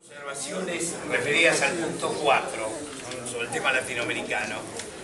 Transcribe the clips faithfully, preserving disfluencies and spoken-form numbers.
Observaciones referidas al punto cuatro, sobre el tema latinoamericano.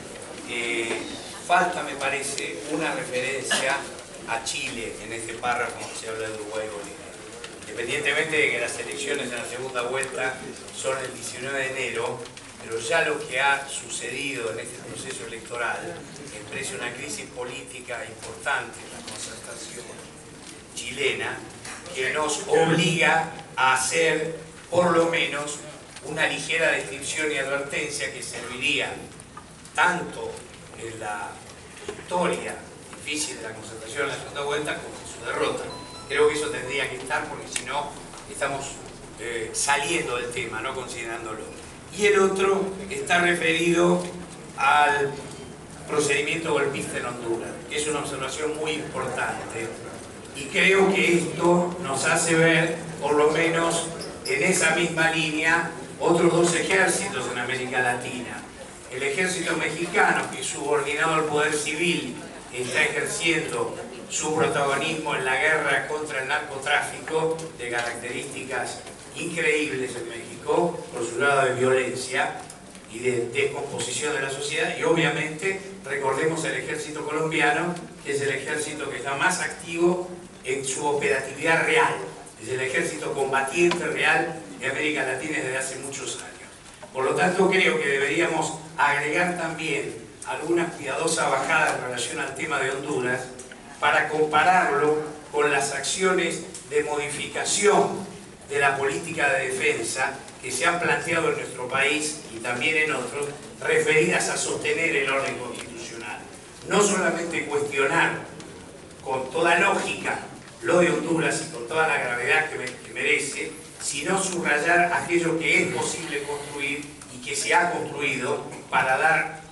Eh, falta, me parece, una referencia a Chile en este párrafo donde se habla de Uruguay y Bolivia. Independientemente de que las elecciones en la segunda vuelta son el diecinueve de enero, pero ya lo que ha sucedido en este proceso electoral expresa una crisis política importante en la concertación chilena que nos obliga a hacer por lo menos una ligera descripción y advertencia que serviría tanto en la victoria difícil de la concertación en la segunda vuelta como en su derrota. Creo que eso tendría que estar porque si no estamos eh, saliendo del tema, no considerándolo. Y el otro está referido al procedimiento golpista en Honduras, que es una observación muy importante. Y creo que esto nos hace ver, por lo menos en esa misma línea, otros dos ejércitos en América Latina. El ejército mexicano, que subordinado al poder civil está ejerciendo su protagonismo en la guerra contra el narcotráfico, de características increíbles en México, por su grado de violencia y de descomposición de la sociedad, y obviamente recordemos el ejército colombiano, que es el ejército que está más activo en su operatividad real, es el ejército combatiente real de América Latina desde hace muchos años. Por lo tanto, creo que deberíamos agregar también alguna cuidadosa bajada en relación al tema de Honduras para compararlo con las acciones de modificación de la política de defensa que se han planteado en nuestro país y también en otros, referidas a sostener el orden constitucional. No solamente cuestionar con toda lógica lo de Honduras y con toda la gravedad que, me, que merece, sino subrayar aquello que es posible construir y que se ha construido para dar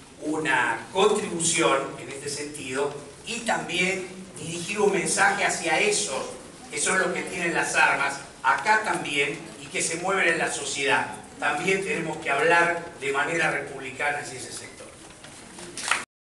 una contribución en este sentido y también dirigir un mensaje hacia esos que son los que tienen las armas, acá también, y que se mueven en la sociedad. También tenemos que hablar de manera republicana hacia ese sector.